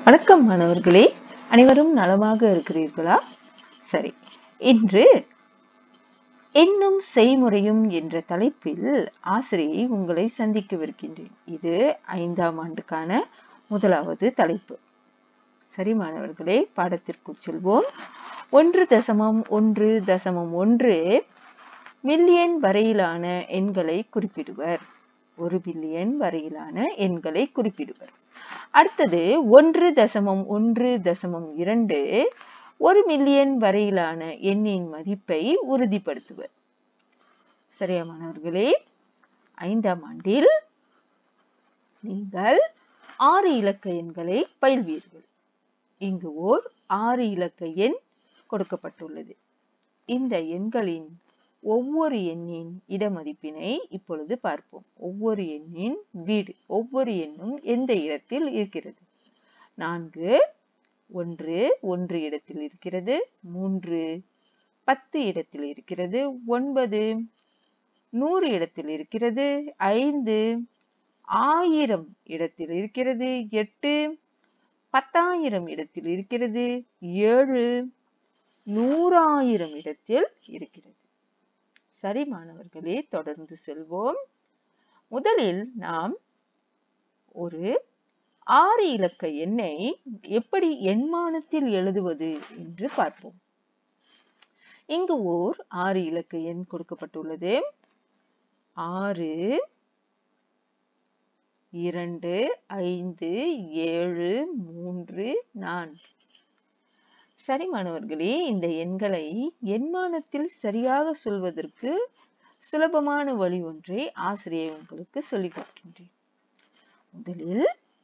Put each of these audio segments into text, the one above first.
வணக்கம் மாணவர்களே, அனைவரும் நலமாக இருக்கிறீர்களா? சரி, இன்று எண்ணும் செய்முறையும் என்ற தலைப்பில் ஆசிரியை உங்களை சந்திக்கவிருக்கின்றேன். இது 5ஆம் ஆண்டுக்கான முதலாவது தலைப்பு. சரி மாணவர்களே, பாடத்திற்குள் செல்வோம். 1.1.1 மில்லியன் வரையிலான எண்களை குறிப்பிடுவர். 1 பில்லியன் வரையிலான எண்களை குறிப்பிடுவர். அடுத்தது 1.1.2 1 மில்லியன் வரையிலான எண்ணின் மதிப்பை உறுதிப்படுத்துவர். சரியா மாணவர்களே, 5ஆம் ஆண்டில் நீங்கள் 6 இலக்க எண்களை பயில்வீர்கள். இங்கு ஓர் 6 இலக்க எண் கொடுக்கப்பட்டுள்ளது. இந்த எண்களின் ஒவ்வொரு எண்ணின் இடமதிப்பினை இப்பொழுது பார்ப்போம். ஒவ்வொரு எண்ணின் வீடு, ஒவ்வொரு எண்ணும் எந்த இடத்தில் இருக்கிறது? 4 1 இடத்தில் இருக்கிறது, 3 10 இடத்தில் இருக்கிறது, 9 100 இடத்தில் இருக்கிறது, 5 1000 இடத்தில் இருக்கிறது, 8 10,000 இடத்தில் இருக்கிறது, 7 100,000 இடத்தில் இருக்கிறது. சரி மாணவர்களே, தொடர்ந்து செல்வோம். முதலில் நாம் ஒரு 6 இலக்க எண்ணை எப்படி எண்மானத்தில் எழுதுவது என்று பார்ப்போம். இங்கு ஓர் 6 இலக்க எண் கொடுக்கப்பட்டுள்ளது. 6 2 5 7 3 4. சரி மாணவர்களே, இந்த எண்களை எண்மானத்தில் சரியாக சொல்வதற்கு சுலபமான வழி ஒன்றை ஆசிரியை உங்களுக்கு சொல்லிக் கொடுக்கின்றேன். முதலில்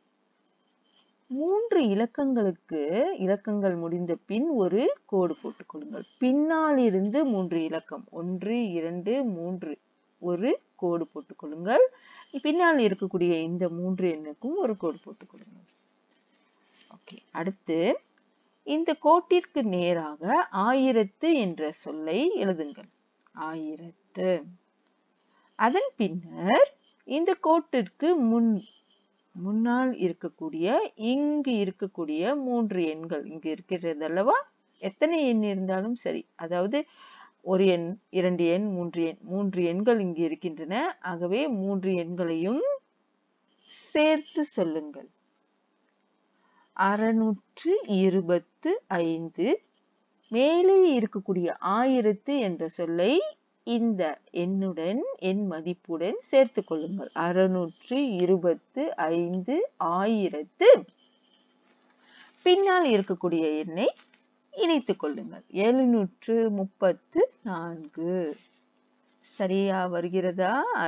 3 இலக்கங்கள் முடிந்த பின் ஒரு கோடு போட்டுக் கொள்ளுங்கள். பின்னால் இருந்து 3 இலக்கம் 1 2 3 ஒரு கோடு போட்டுக் கொள்ளுங்கள். பின்னால் இருக்கக்கூடிய இந்த 3 எண்ணுக்கும் ஒரு கோடு போட்டுக் கொள்ளுங்கள். ஓகே, அடுத்து இந்த கோட்டிற்கு நேராக 1000 என்ற சொல்லை எழுதுங்கள். 1000. அதன் பின்னர் இந்த கோட்டிற்கு முன்னால் இருக்கக்கூடிய இங்கு இருக்கக்கூடிய 3 எண்கள் இங்கு இருக்கிறது அல்லவா? எத்தனை எண் இருந்தாலும் சரி, அதாவது ஒரு எண் 2 எண் 3 எண்கள் இங்கு இருக்கின்றன. ஆகவே 3 எண்களையும் சேர்த்து சொல்லுங்கள். 625. மேலே இருக்கக்கூடிய 1000 என்ற சொல்லை இந்த எண்ணுடன் எண் மதிப்புடன் சேர்த்து கொள்ளுங்கள். 625 1000 பின்னால் இருக்கக்கூடிய எண்ணை இணைத்துக் கொள்ளுங்கள். 734. சரியா வருகிறதா?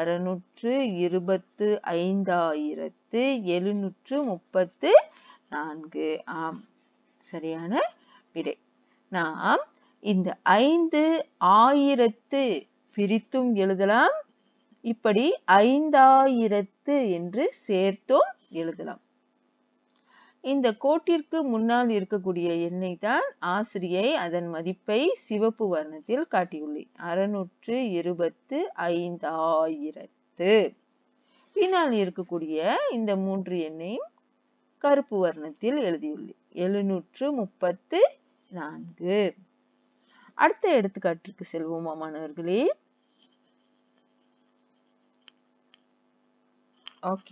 625,734. ஆம், சரியான விடை. நாம் இந்த 5 1000 பிரித்தும் எழுதலாம், இப்படி 5000 என்று சேர்த்தும் எழுதலாம். இந்த கோட்டிற்கு முன்னால் இருக்கக்கூடிய எண்ணை தான் ஆசிரியை அதன் மதிப்பை சிவப்பு வர்ணத்தில் காட்டியுள்ளேன். 625,000. பின்னால் இருக்கக்கூடிய இந்த 3 எண்ணையும் கருப்பு வர்ணத்தில் எழுதியுள்ளேன். 734. அடுத்த எடுத்துக்காட்டிற்கு செல்வோமா மாணவர்களே? ஓகே,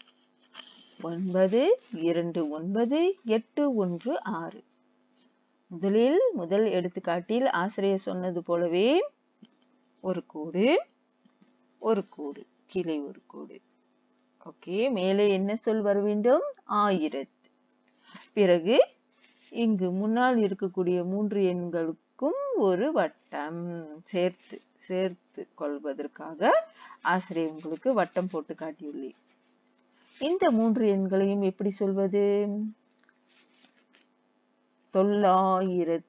9 2 9 8 1 6. முதல் எடுத்துக்காட்டில் ஆசிரியர் சொன்னது போலவே ஒரு கோடு, கீழே ஒரு கோடு. ஓகே, மேலே என்ன சொல் வர வேண்டும்? 1000. பிறகு இங்கு முன்னால் இருக்கக்கூடிய 3 எண்களுக்கும் ஒரு வட்டம் சேர்த்து கொள்வதற்காக ஆசிரியர் உங்களுக்கு வட்டம் போட்டு காட்டியுள்ளேன். இந்த 3 எண்களையும் எப்படி சொல்வது? 929,000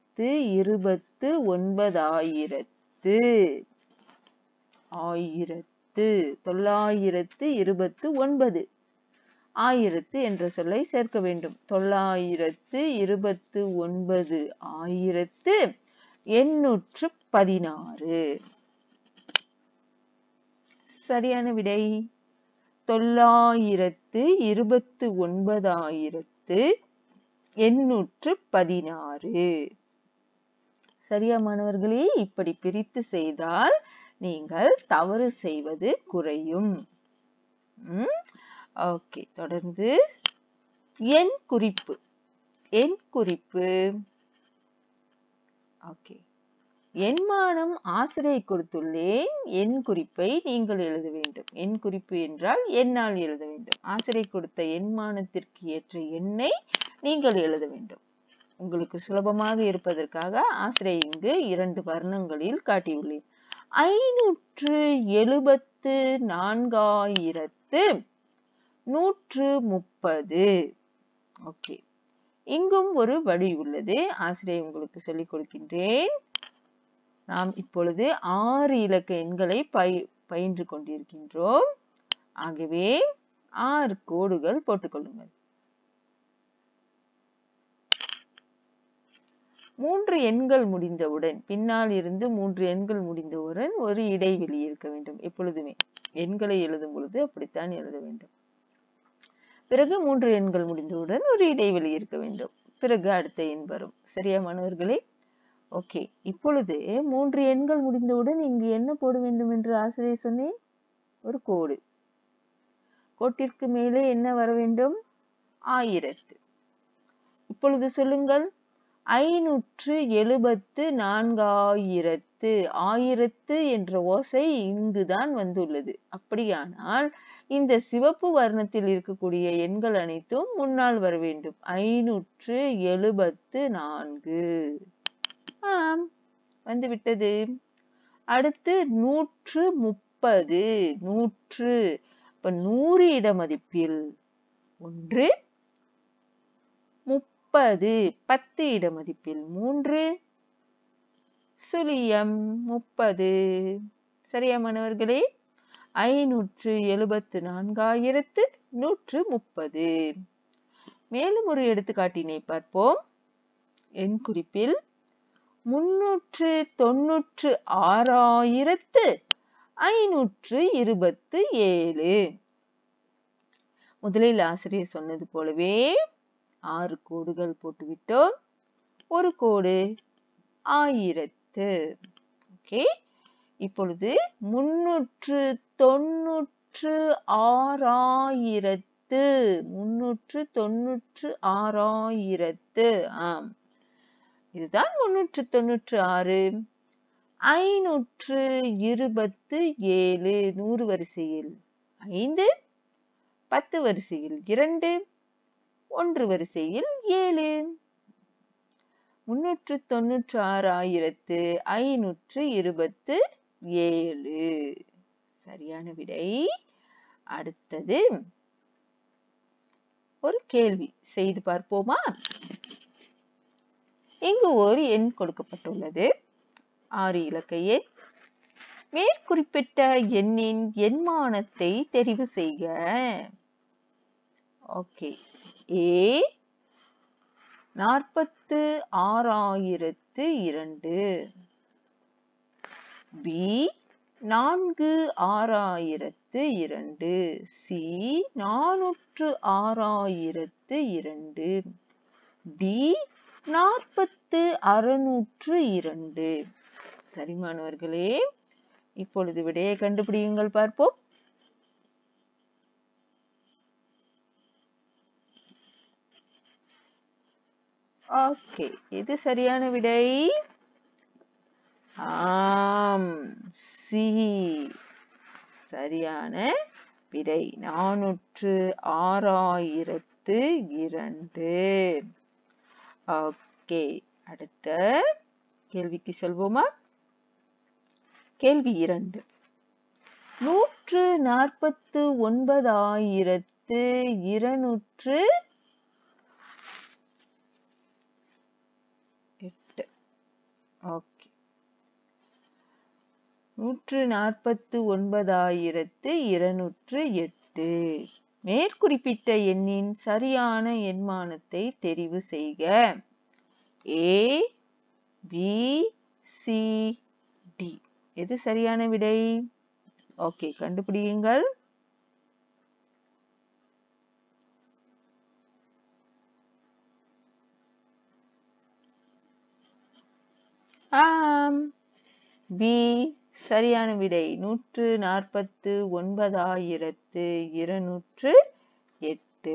929 1000 என்ற சொல்லை சேர்க்க வேண்டும். 929,816. சரியான விடை 929,816. 816. சரியா மாணவர்களே? இப்படி பிரித்து செய்தால் நீங்கள் தவறு செய்வது குறையும். ஓகே, தொடர்ந்து எண் குறிப்பு. எண் குறிப்பு. ஓகே, எண்மானம் ஆசிரியை கொடுத்துள்ளேன். எண் குறிப்பை நீங்கள் எழுத வேண்டும். எண் குறிப்பு என்றால் எண்ணால் எழுத வேண்டும். ஆசிரியை கொடுத்த எண்மானத்திற்கு ஏற்ற எண்ணை நீங்கள் எழுத வேண்டும். உங்களுக்கு சுலபமாக இருப்பதற்காக ஆசிரியை இங்கு 2 வர்ணங்களில் காட்டியுள்ளேன். 574,130. ஓகே, இங்கும் ஒரு வழி உள்ளது. ஆசிரியை உங்களுக்கு சொல்லிக் கொடுக்கின்றேன். நாம் இப்பொழுது 6 இலக்க எண்களை பயின்று கொண்டிருக்கின்றோம். ஆகவே 6 கோடுகள் போட்டுக்கொள்ளுங்கள். 3 எண்கள் முடிந்தவுடன், பின்னால் இருந்து 3 எண்கள் முடிந்தவுடன் ஒரு இடைவெளி இருக்க வேண்டும். எப்பொழுதுமே எண்களை எழுதும் பொழுது அப்படித்தான் எழுத வேண்டும். பிறகு 3 எண்கள் முடிந்தவுடன் ஒரு இடைவெளி இருக்க வேண்டும். பிறகு அடுத்த எண் வரும். சரியா மாணவர்களே? ஓகே, இப்பொழுது 3 எண்கள் முடிந்தவுடன் இங்கு என்ன போட வேண்டும் என்று ஆசிரியர் சொன்னேன்? ஒரு கோடு. கோட்டிற்கு மேலே என்ன வர வேண்டும்? 1000. இப்பொழுது சொல்லுங்கள். 574,000. 1000 என்ற ஓசை இங்குதான் வந்துள்ளது. அப்படியானால் இந்த சிவப்பு வர்ணத்தில் இருக்கக்கூடிய எண்கள் அனைத்தும் முன்னால் வர வேண்டும். 574. ஆம், வந்துவிட்டது. அடுத்து 130. 100. இப்ப 100 இடமதிப்பில் 1, 30. 10 இடமதிப்பில் 3, 0.30. சரியா மாணவர்களே? 574,130. மேலும் ஒரு எடுத்துக்காட்டினை பார்ப்போம். எண் குறிப்பில் 396,527. முதலில் ஆசிரியர் சொன்னது போலவே 6 கோடுகள் போட்டுவிட்டோம். ஒரு கோடு 1000. ஓகே, இப்பொழுது 396,000. 396,000. ஆம், இதுதான் 396. 527. 100 வரிசையில் 5, 10 வரிசையில் 2, 1 வரிசையில் 7. 396,527. சரியான விடை. அடுத்தது ஒரு கேள்வி செய்து பார்ப்போமா? இங்கு ஒரு எண் கொடுக்கப்பட்டுள்ளது. 6 இலக்க எண். மேற்குறிப்பிட்ட எண்ணின் எண்மானத்தை தெரிவு செய்க. Okay, A 46,002. B 46,002. C 406,002. D 40,602. சரி மாணவர்களே, இப்பொழுது விடையை கண்டுபிடியுங்கள் பார்ப்போம். ஓகே, இது சரியான விடை. ஆம், சி சரியான விடை. 406,002. ஓகே, அடுத்த கேள்விக்கு செல்வோமா? கேள்வி 2. 149,208. ஓகே, 149,208. மேற்குறிப்பிட்ட எண்ணின் சரியான எண்மானத்தை தெரிவு செய்க. A, B, C, D. எது சரியான விடை? ஓகே, கண்டுபிடியுங்கள். ஆம், பி சரியான விடை. 149,208.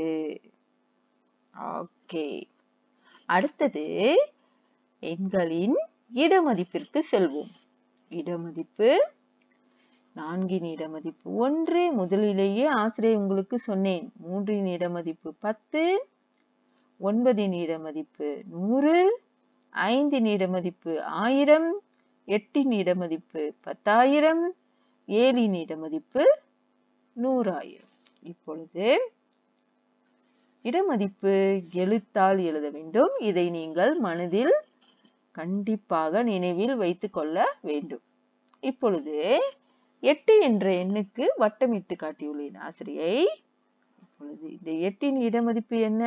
ஓகே, அடுத்தது எண்களின் இடமதிப்பிற்கு செல்வோம். இடமதிப்பு, 4 இடமதிப்பு 1. முதலிலேயே ஆசிரியர் உங்களுக்கு சொன்னேன். 3 இடமதிப்பு 10, 9 இடமதிப்பு 100, 5 இடமதிப்பு 1000, 8 இடமதிப்பு 10,000, 7 இடமதிப்பு 100,000. இப்பொழுது இடமதிப்பு எழுத்தால் எழுத வேண்டும். இதை நீங்கள் மனதில் கண்டிப்பாக நினைவில் வைத்துக் கொள்ள வேண்டும். இப்பொழுது 8 என்ற எண்ணுக்கு வட்டமிட்டு காட்டியுள்ளேன் ஆசிரியை. இப்பொழுது இந்த 8 இடமதிப்பு என்ன?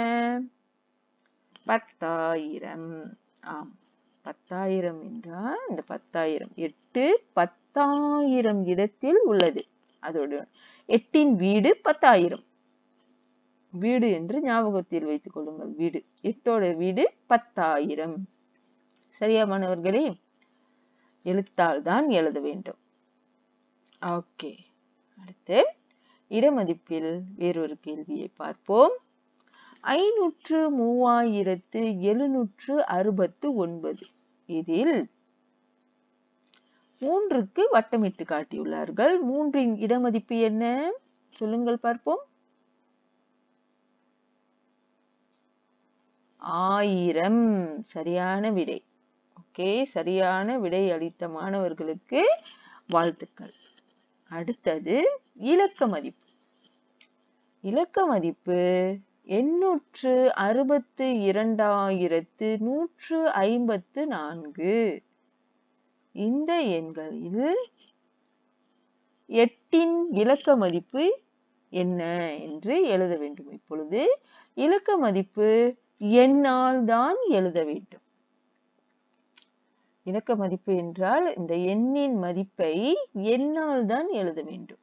10,000. ஆம், 10,000 என்றால் இந்த 10,000 8 10,000 இடத்தில் உள்ளது. அதோடு 8 வீடு 10,000. வீடு என்று ஞாபகத்தில் வைத்துக் கொள்ளுங்கள். வீடு 8 வீடு 10,000. சரியா மாணவர்களே? எழுத்தால் தான் எழுத வேண்டும். ஓகே, அடுத்து இடமதிப்பில் வேறொரு கேள்வியை பார்ப்போம். 503,769. இதில் 3க்கு வட்டமிட்டு காட்டியுள்ளார்கள். 3இன் இடமதிப்பு என்ன? சொல்லுங்கள் பார்ப்போம். 1000. சரியான விடை. ஓகே, சரியான விடை அளித்த மாணவர்களுக்கு வாழ்த்துக்கள். அடுத்தது இலக்க மதிப்பு. இலக்க மதிப்பு 862,154. இந்த எண்களில் 8இன் இலக்க மதிப்பு என்ன என்று எழுத வேண்டும். இப்பொழுது இலக்க மதிப்பு எண்ணால் தான் எழுத வேண்டும். இலக்க மதிப்பு என்றால் இந்த எண்ணின் மதிப்பை எண்ணால் தான் எழுத வேண்டும்.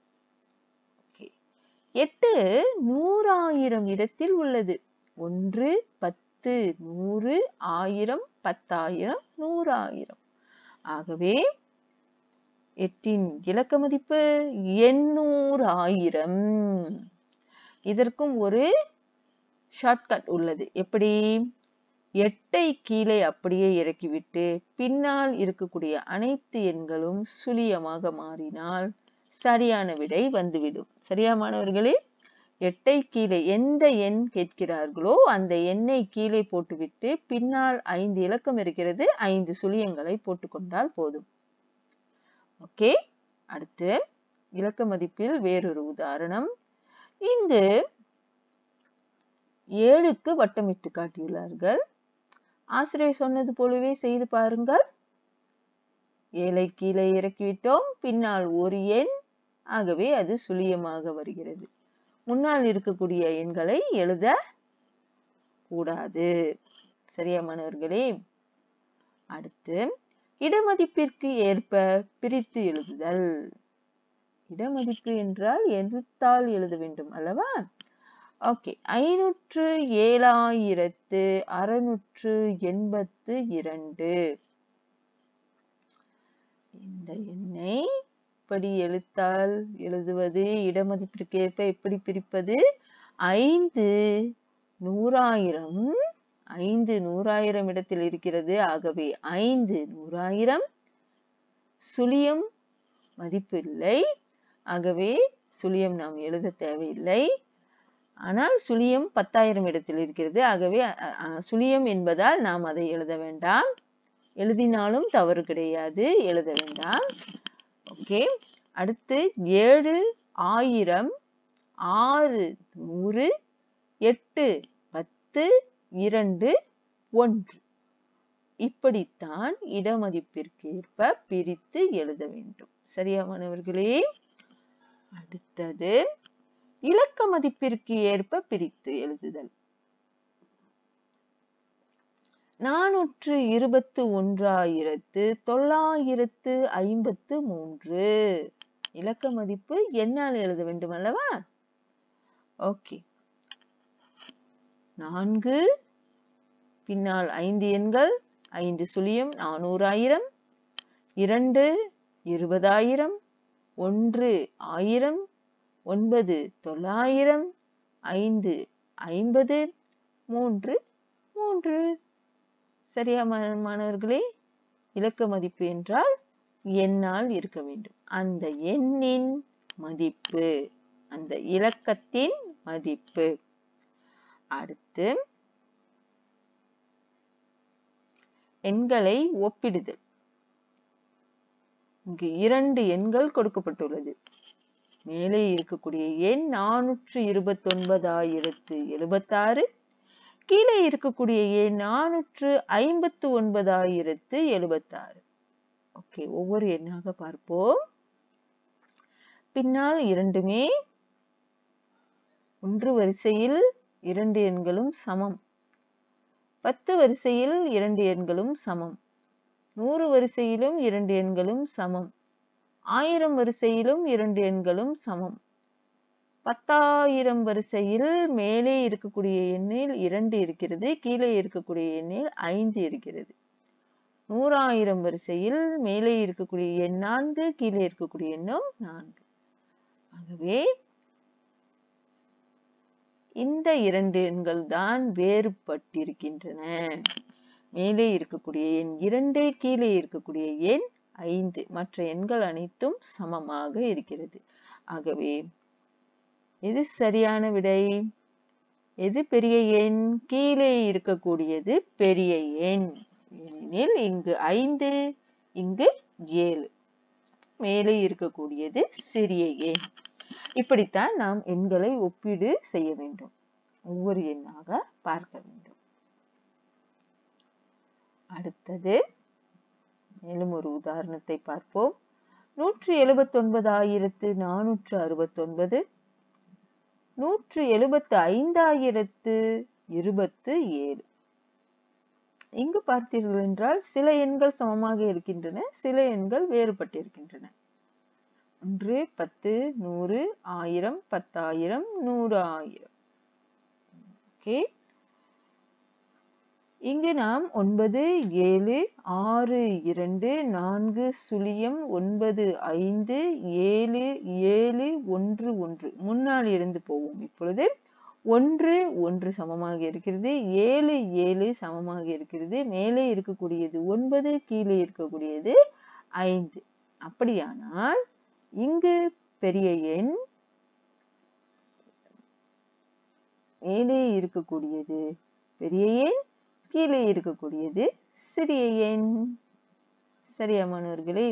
8 100,000 இடத்தில் உள்ளது. 1, 10, 100, 1000, 10,000, 100,000. ஆகவே 8இன் இலக்க மதிப்பு 800,000. இதற்கும் ஒரு ஷார்ட்கட் உள்ளது. எப்படி? 8ஐ கீழே அப்படியே இறக்கிவிட்டு பின்னால் இருக்கக்கூடிய அனைத்து எண்களும் சுழியமாக மாறினால் சரியான விடை வந்துவிடும். சரியா மாணவர்களே? 8ஐ கீழே எந்த எண் கேட்கிறார்களோ அந்த எண்ணை கீழே போட்டுவிட்டு பின்னால் 5 இலக்கம் இருக்கிறது, 5 சுழியங்களை போட்டுக்கொண்டால் போதும். ஓகே, அடுத்து இலக்க மதிப்பில் வேறொரு உதாரணம். இங்கு 7க்கு வட்டமிட்டு காட்டியுள்ளார்கள். ஆசிரியர் சொன்னது போலவே செய்து பாருங்கள். 7ஐ கீழே இறக்கிவிட்டோம், பின்னால் ஒரு எண், ஆகவே அது சுழியமாக வருகிறது. முன்னால் இருக்கக்கூடிய எண்களை எழுத கூடாது. சரியா மாணவர்களே? அடுத்து இடமதிப்பிற்கு ஏற்ப பிரித்து எழுதுதல். இடமதிப்பு என்றால் எழுத்தால் எழுத வேண்டும் அல்லவா? ஓகே, 507,682. இந்த எண்ணை எப்படி எழுத்தால் எழுதுவது? இடமதிப்பிற்கு ஏற்ப எப்படி பிரிப்பது? 5 100,000 இடத்தில் இருக்கிறது. ஆகவே 5 100,000. சுழியம் மதிப்பு இல்லை, ஆகவே சுழியம் நாம் எழுத தேவையில்லை. ஆனால் சுழியம் 10,000 இடத்தில் இருக்கிறது. ஆகவே சுழியம் என்பதால் நாம் அதை எழுத வேண்டாம். எழுதினாலும் தவறு கிடையாது, எழுத வேண்டாம். ஓகே, அடுத்து 7 1000, 6 100, 8 10, 2 1. இப்படித்தான் இடமதிப்பிற்கு ஏற்ப பிரித்து எழுத வேண்டும். சரியா மாணவர்களே? அடுத்தது இலக்க மதிப்பிற்கு ஏற்ப பிரித்து எழுதுதல். 421,953. இலக்க மதிப்பு என்னால் எழுத வேண்டும் அல்லவா? ஓகே, 4 பின்னால் 5 எண்கள், 5 சுழியம் 400,000, 2 20,000, 1 1000, 9 900, 5 50, 3 3. சரியா மாணவர்களே? இலக்க மதிப்பு என்றால் எண்ணால் இருக்க வேண்டும். அந்த எண்ணின் மதிப்பு, அந்த இலக்கத்தின் மதிப்பு. அடுத்து எண்களை ஒப்பிடுதல். இங்கு 2 எண்கள் கொடுக்கப்பட்டுள்ளது. மேலே இருக்கக்கூடிய எண் 429,076, கீழே இருக்கக்கூடிய எண் 459,076. ஓகே, ஒவ்வொரு எண்ணாக பார்ப்போம். பின்னால் இரண்டுமே 1 வரிசையில் 2 எண்களும் சமம். 10 வரிசையில் 2 எண்களும் சமம். 100 வரிசையிலும் 2 எண்களும் சமம். 1000 வரிசையிலும் 2 எண்களும் சமம். 10,000 வரிசையில் மேலே இருக்கக்கூடிய எண்ணில் 2 இருக்கிறது, கீழே இருக்கக்கூடிய எண்ணில் 5 இருக்கிறது. 100,000 வரிசையில் மேலே இருக்கக்கூடிய எண் 4, கீழே இருக்கக்கூடிய எண்ணும் 4. ஆகவே இந்த 2 எண்கள் தான் வேறுபட்டிருக்கின்றன. மேலே இருக்கக்கூடிய எண் 2, கீழே இருக்கக்கூடிய எண் 5. மற்ற எண்கள் அனைத்தும் சமமாக இருக்கிறது. ஆகவே எது சரியான விடை? எது பெரிய எண்? கீழே இருக்கக்கூடியது பெரிய எண். ஏனெனில் இங்கு 5, இங்கு 7. மேலே இருக்கக்கூடியது சிறிய எண். இப்படித்தான் நாம் எண்களை ஒப்பீடு செய்ய வேண்டும். ஒவ்வொரு எண்ணாக பார்க்க வேண்டும். அடுத்தது மேலும் ஒரு உதாரணத்தை பார்ப்போம். 179,469, 175,027. இங்கு பார்த்தீர்கள் என்றால் சில எண்கள் சமமாக இருக்கின்றன, சில எண்கள் வேறுபட்டிருக்கின்றன. 1 10 100 1000 10,000 100,000. ஓகே, இங்கு நாம் 9 7 6 2 4 0 9 5 7 7 1 1 முன்னால் இருந்து போவோம். இப்பொழுது 1 1 சமமாக இருக்கிறது, 7 7 சமமாக இருக்கிறது. மேலே இருக்கக்கூடியது 9, கீழே இருக்கக்கூடியது 5. அப்படியானால் இங்கு பெரிய எண், மேலே இருக்கக்கூடியது பெரிய எண், கீழே இருக்கக்கூடியது சிறிய எண். சரியா மாணவர்களே?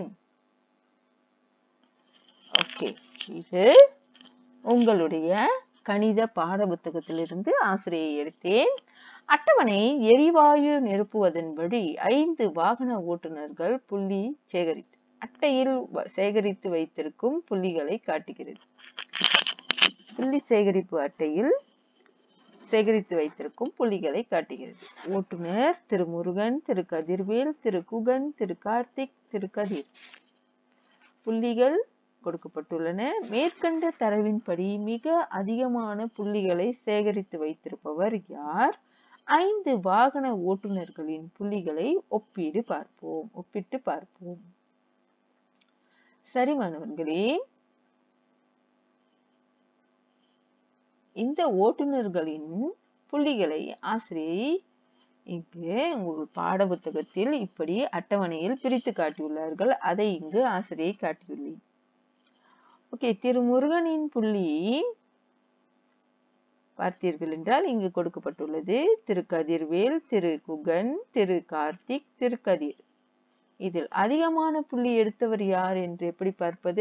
ஓகே, இது உங்களுடைய கணித பாட புத்தகத்திலிருந்து ஆசிரியை எடுத்தேன். அட்டவணை எரிவாயு நிரப்புவதன் வழி 5 வாகன ஓட்டுநர்கள் புள்ளி அட்டையில் சேகரித்து வைத்திருக்கும் புள்ளிகளை காட்டுகிறது. புள்ளி சேகரிப்பு அட்டையில் சேகரித்து வைத்திருக்கும் புள்ளிகளை காட்டுகிறது. ஓட்டுநர் திரு முருகன், திரு கதிர்வேல், திரு குகன், திரு கார்த்திக், திரு கதிர். புள்ளிகள் கொடுக்கப்பட்டுள்ளன. மேற்கண்ட தரவின்படி மிக அதிகமான புள்ளிகளை சேகரித்து வைத்திருப்பவர் யார்? 5 வாகன ஓட்டுநர்களின் புள்ளிகளை ஒப்பிட்டு பார்ப்போம். சரி மாணவர்களே, இந்த ஓட்டுநர்களின் புள்ளிகளை ஆசிரியை இங்கு உங்கள் பாட புத்தகத்தில் இப்படி அட்டவணையில் பிரித்து காட்டியுள்ளார்கள். அதை இங்கு ஆசிரியை காட்டியுள்ளேன். ஓகே, திரு முருகனின் புள்ளி பார்த்தீர்கள் என்றால் இங்கு கொடுக்கப்பட்டுள்ளது. திரு கதிர்வேல், திரு குகன், திரு கார்த்திக், திரு கதிர். இதில் அதிகமான புள்ளி எடுத்தவர் யார் என்று எப்படி பார்ப்பது?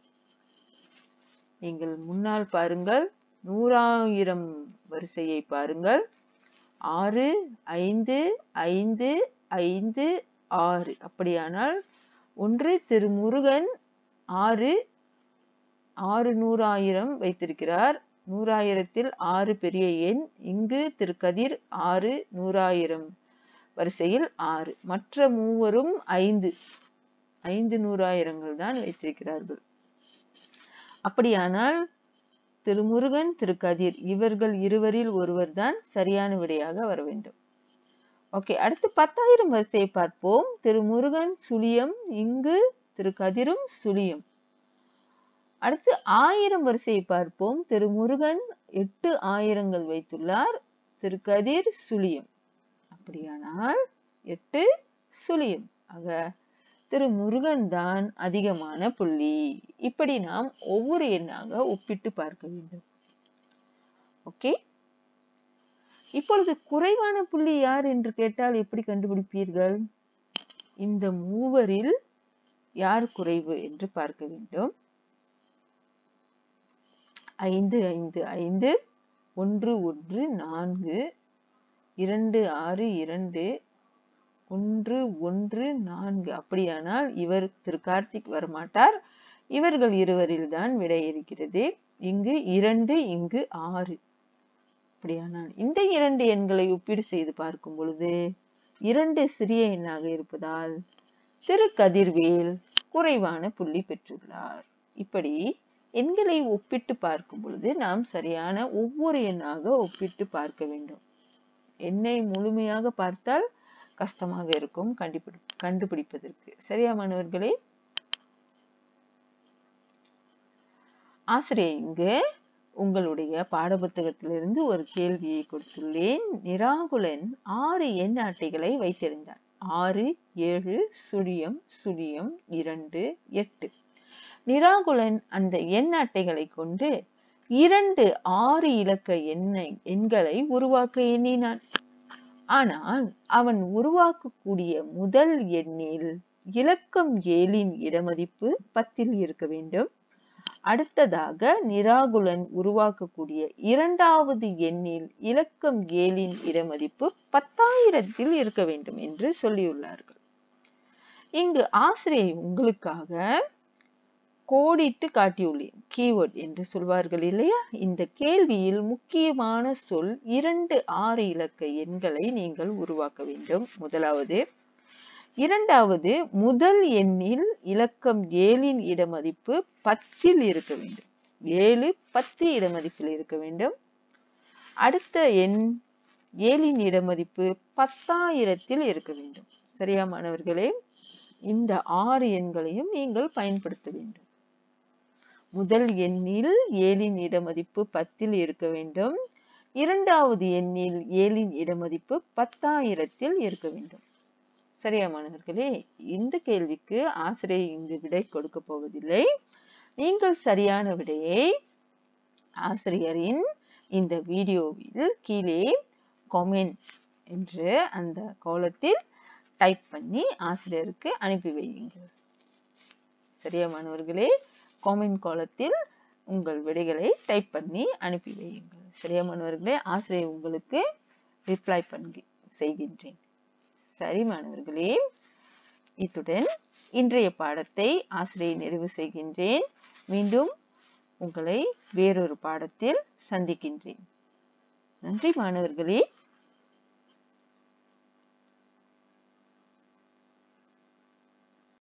நீங்கள் முன்னால் பாருங்கள், 100,000 வரிசையை பாருங்கள். 6 5 5 5 6. அப்படியானால் 1 திரு முருகன் 6 100,000 வைத்திருக்கிறார். 100,000ல் 6 பெரிய எண். இங்கு திரு கதிர் 6 100,000 வரிசையில் 6. மற்ற மூவரும் 5 100,000 தான் வைத்திருக்கிறார்கள். அப்படியானால் திரு முருகன், திரு கதிர் இவர்கள் இருவரில் ஒருவர் தான் சரியான விடையாக வர வேண்டும். ஓகே, அடுத்து 10,000 வரிசையை பார்ப்போம். திரு முருகன் சுழியம், இங்கு திரு கதிரும் சுழியம். அடுத்து 1000 வரிசையை பார்ப்போம். திரு முருகன் 8 ஆயிரங்கள் வைத்துள்ளார், திரு கதிர் சுழியம். அப்படியானால் 8 சுழியம். ஆக திரு முருகன் தான் அதிகமான புள்ளி. இப்படி நாம் ஒவ்வொரு எண்ணாக ஒப்பிட்டு பார்க்க வேண்டும். ஓகே, இப்பொழுது குறைவான புள்ளி யார் என்று கேட்டால் எப்படி கண்டுபிடிப்பீர்கள்? இந்த மூவரில் யார் குறைவு என்று பார்க்க வேண்டும். 5 5 5 1 1 4 2 6 2 1 1 4. அப்படியானால் இவர் திரு கார்த்திக் வரமாட்டார். இவர்கள் இருவரில் தான் விடை இருக்கிறது. இங்கு 2, இங்கு 6. அப்படியானால் இந்த 2 எண்களை ஒப்பீடு செய்து பார்க்கும் பொழுது 2 சிறிய எண்ணாக இருப்பதால் திரு கதிர்வேல் குறைவான புள்ளி பெற்றுள்ளார். இப்படி எண்களை ஒப்பிட்டு பார்க்கும் பொழுது நாம் சரியான ஒவ்வொரு எண்ணாக ஒப்பிட்டு பார்க்க வேண்டும். எண்ணை முழுமையாக பார்த்தால் கஷ்டமாக இருக்கும் கண்டுபிடிப்பதற்கு. சரியா மாணவர்களே? ஆசிரியர் இங்கு உங்களுடைய பாடப்புத்தகத்திலிருந்து ஒரு கேள்வியை கொடுத்துள்ளேன். நிராகுலன் 6 எண் அட்டைகளை வைத்திருந்தார். 6 7 சுழியம் சுழியம் 2 8. நிராகுலன் அந்த எண் அட்டைகளை கொண்டு 2 6 இலக்க எண்களை உருவாக்க எண்ணினான். ஆனால் அவன் உருவாக்கக்கூடிய முதல் எண்ணில் இலக்கம் 7இன் இடமதிப்பு 10 இருக்க வேண்டும். அடுத்ததாக நிராகுலன் உருவாக்கக்கூடிய இரண்டாவது எண்ணில் இலக்கம் 7இன் இடமதிப்பு 10,000 இருக்க வேண்டும் என்று சொல்லியுள்ளார்கள். இங்கு ஆசிரியர் உங்களுக்காக கோடிட்டு காட்டியுள்ளேன். கீவேர்ட் என்று சொல்வார்கள் இல்லையா? இந்த கேள்வியில் முக்கியமான சொல் 2 6 இலக்க எண்களை நீங்கள் உருவாக்க வேண்டும். முதலாவது. இரண்டாவது, முதல் எண்ணில் இலக்கம் 7இன் இடமதிப்பு 10 இருக்க வேண்டும். 7 10 இடமதிப்பில் இருக்க வேண்டும். அடுத்த எண் 7இன் இடமதிப்பு 10,000 இருக்க வேண்டும். சரியா மாணவர்களே? இந்த 6 எண்களையும் நீங்கள் பயன்படுத்த வேண்டும். முதல் எண்ணில் 7இன் இடமதிப்பு 10 இருக்க வேண்டும். இரண்டாவது எண்ணில் 7இன் இடமதிப்பு 10,000 இருக்க வேண்டும். சரியா மாணவர்களே? இந்த கேள்விக்கு ஆசிரியர் இங்கு விடை கொடுக்க போவதில்லை. நீங்கள் சரியான விடையை ஆசிரியரின் இந்த வீடியோவில் கீழே கமெண்ட் என்று அந்த கோலத்தில் டைப் பண்ணி ஆசிரியருக்கு அனுப்பி வையுங்கள். சரியா மாணவர்களே? கமெண்ட் கோலத்தில் உங்கள் விடைகளை டைப் பண்ணி அனுப்பி வையுங்கள். சரியா மாணவர்களே? ஆசிரியர் உங்களுக்கு ரிப்ளை செய்கின்றேன். சரி மாணவர்களே, இத்துடன் இன்றைய பாடத்தை ஆசிரியர் நிறைவு செய்கின்றேன். மீண்டும் உங்களை வேறொரு பாடத்தில் சந்திக்கின்றேன். நன்றி மாணவர்களே.